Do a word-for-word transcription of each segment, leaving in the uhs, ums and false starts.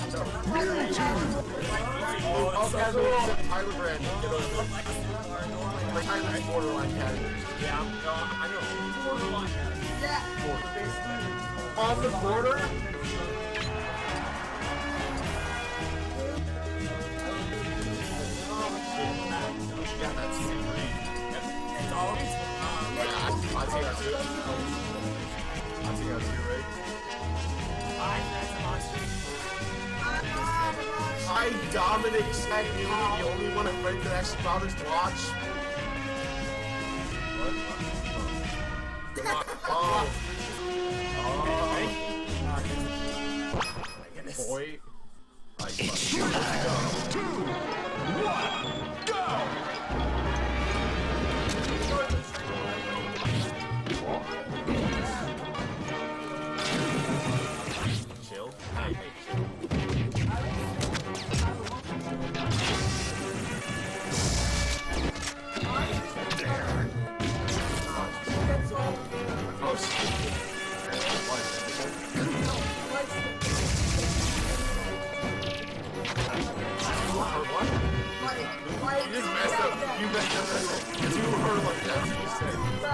All casual except Tyler Brand. Get over it. Like Tyler's borderline casual. Yeah, no, I know. Borderline. Yeah. On the border? Yeah, that's great. It's always I see how too. I see how too, right? I that's a monster. I Dominic said you the only one of friends that actually bothers to watch. What? Oh. Oh. Boy. It's showtime. Two, one, go! Chill. Oh, shit. You just messed up. You messed up. To her like that. You said.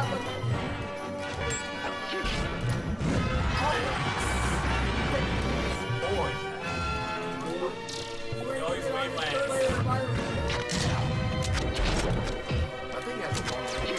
Boy. You always wait last. I think that's the wrong thing.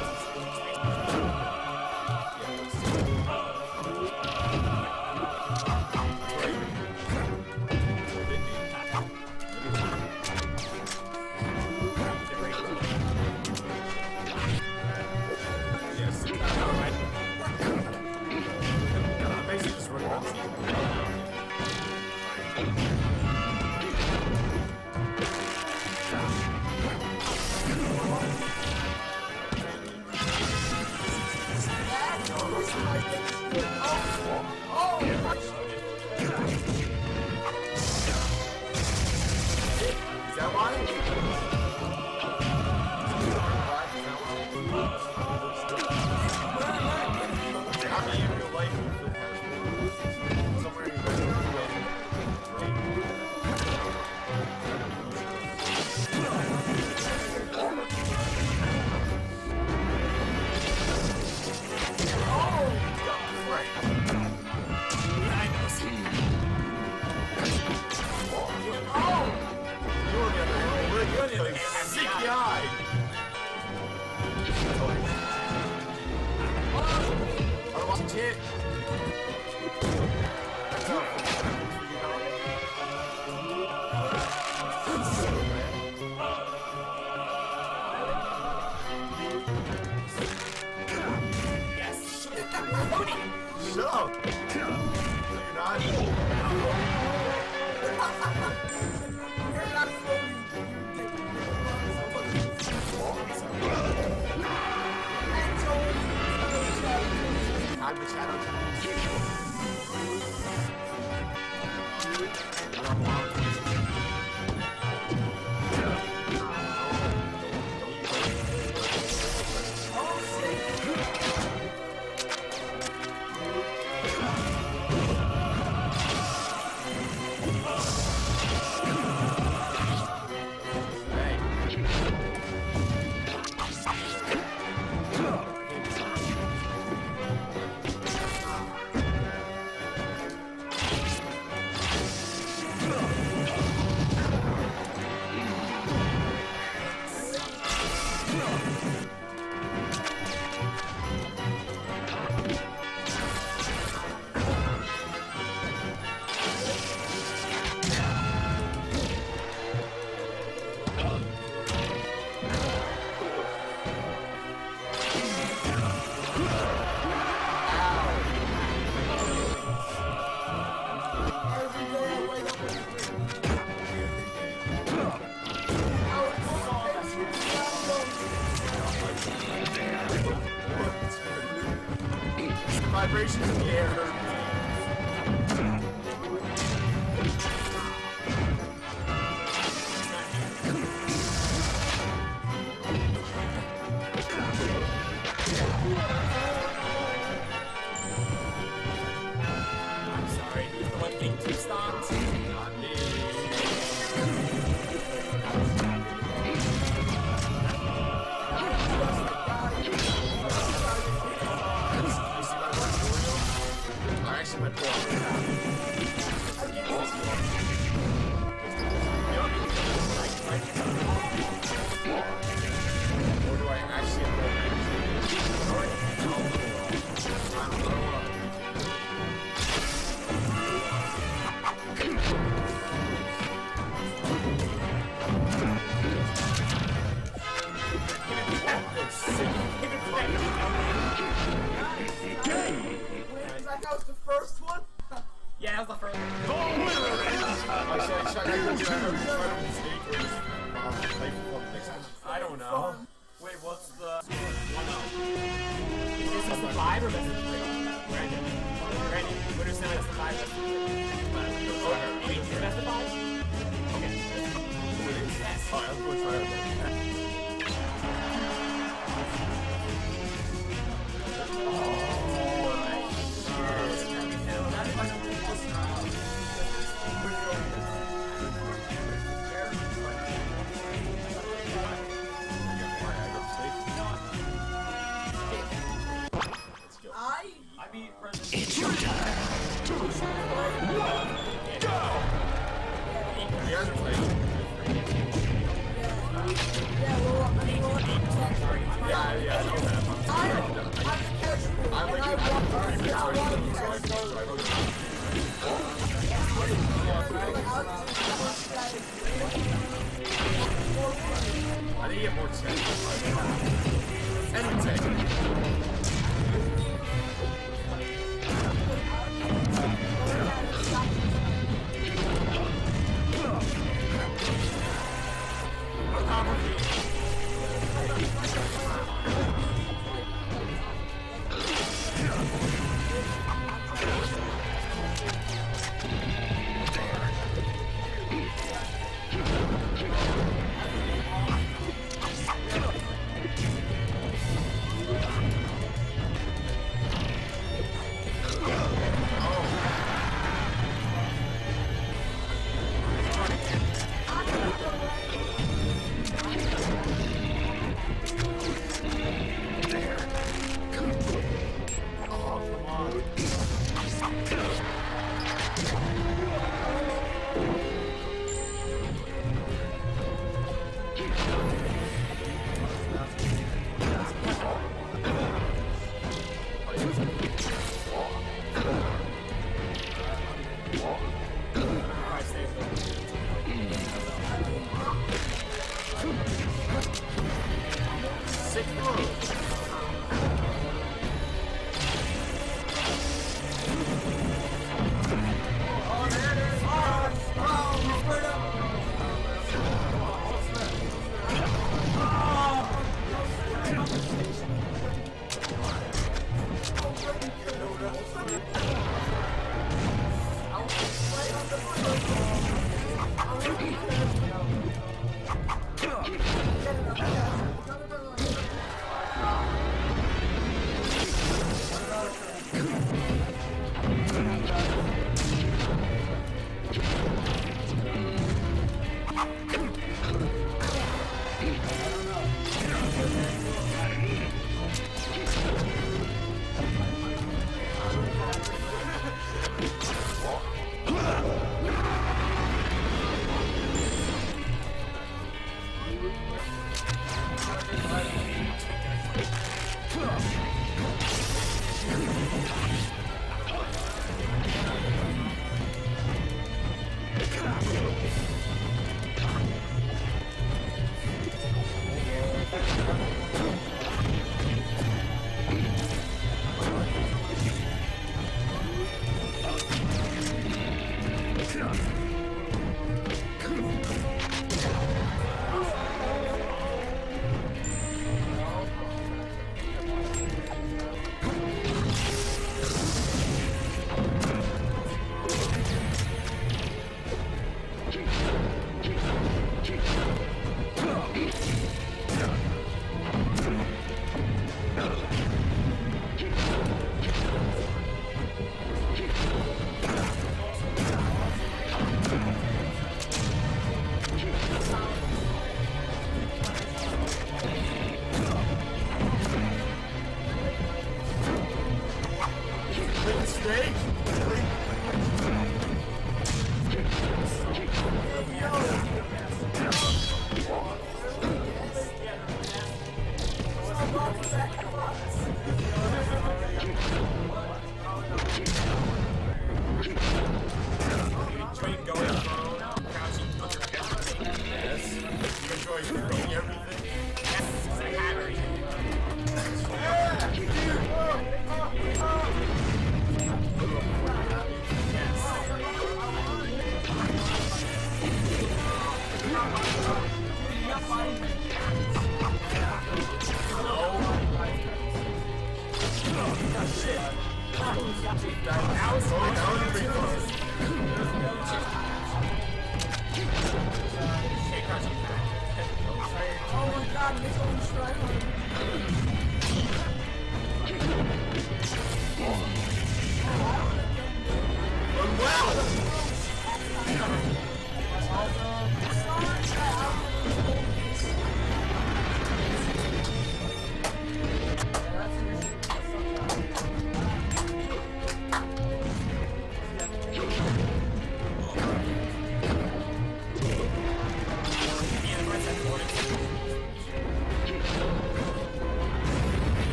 Vibrations in the air hurt. I'm sorry, who's the one thing two stops? try to do that. I don't know. Wait, what's the one oh? Is this the five or best of three? Brandon. Brandon, what are you saying? Best of five, best of three? Oh, you mean your best of five? Okay. Yes. Alright, I'm going to try it. It's your time. Two, one, go! You guys are playing. Yeah, yeah, no, I'm like, I'm pretty so I I think you get more sense. Anything.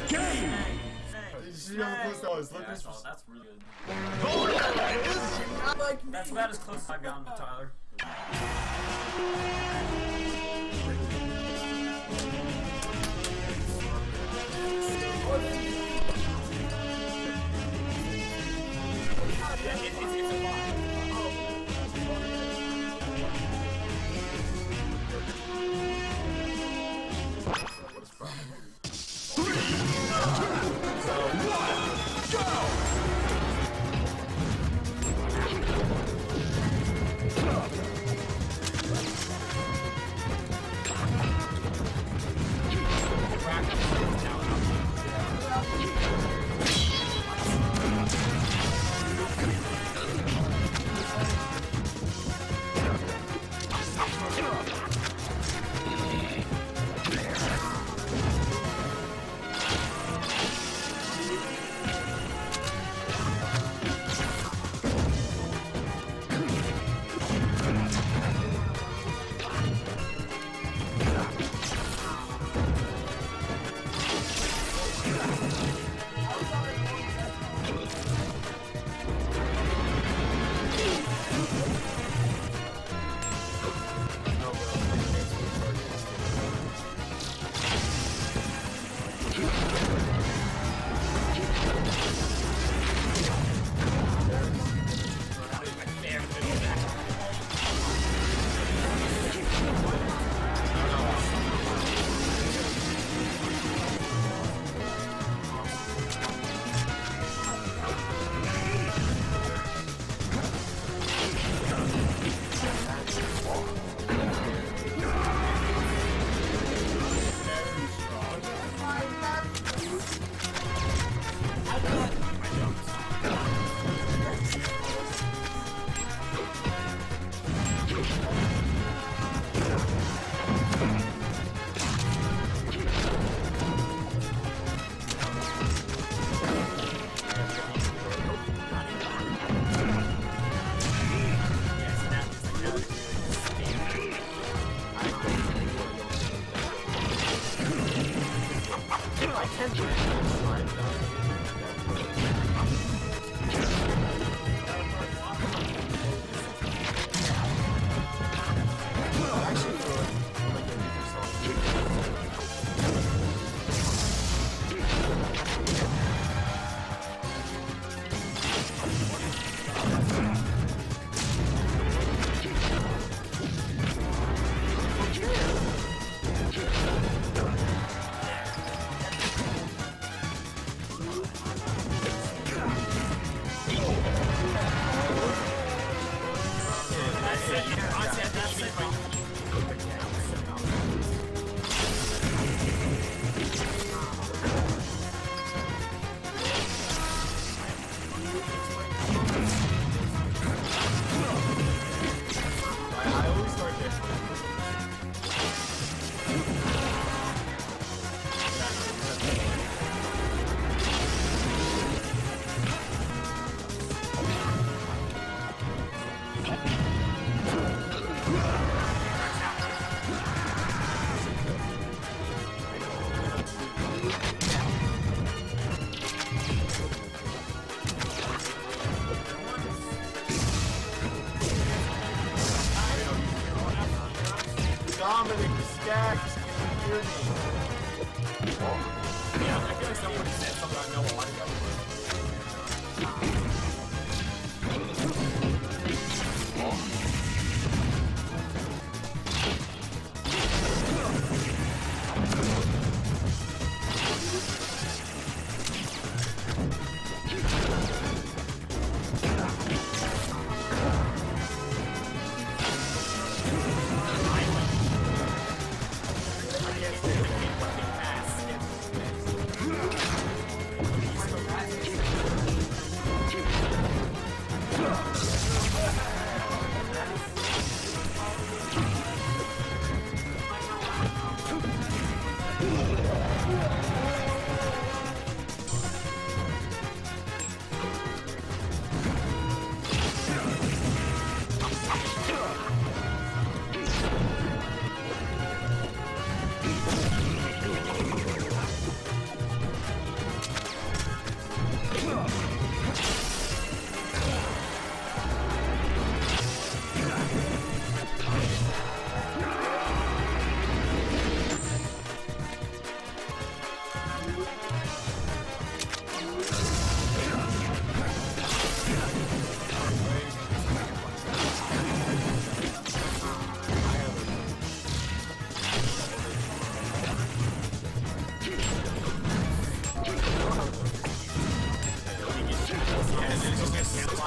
Game! You see how close that was? Look, Yeah, this that's, all, was... that's really good. Not like me. That's about as close as I've gotten to Tyler. Yeah, it, it, it's a lot. Dominic stacked. Hear me. Yeah, I feel like someone said something I know a lot ago. Game!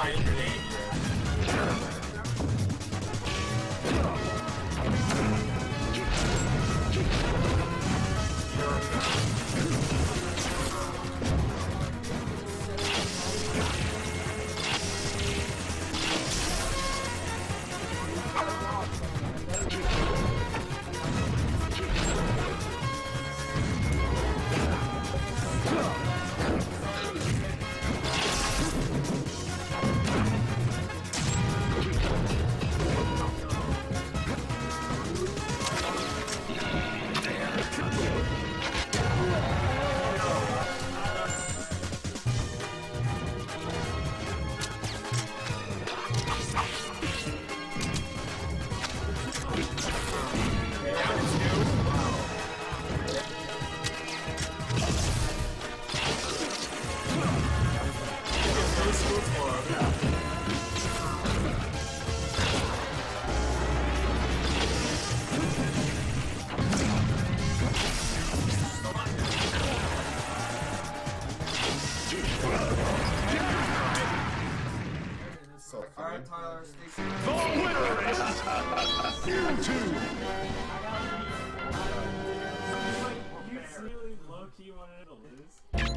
giant grenade here. Alright, Tyler, stay safe. The winner is Mewtwo. You really low-key wanted to lose?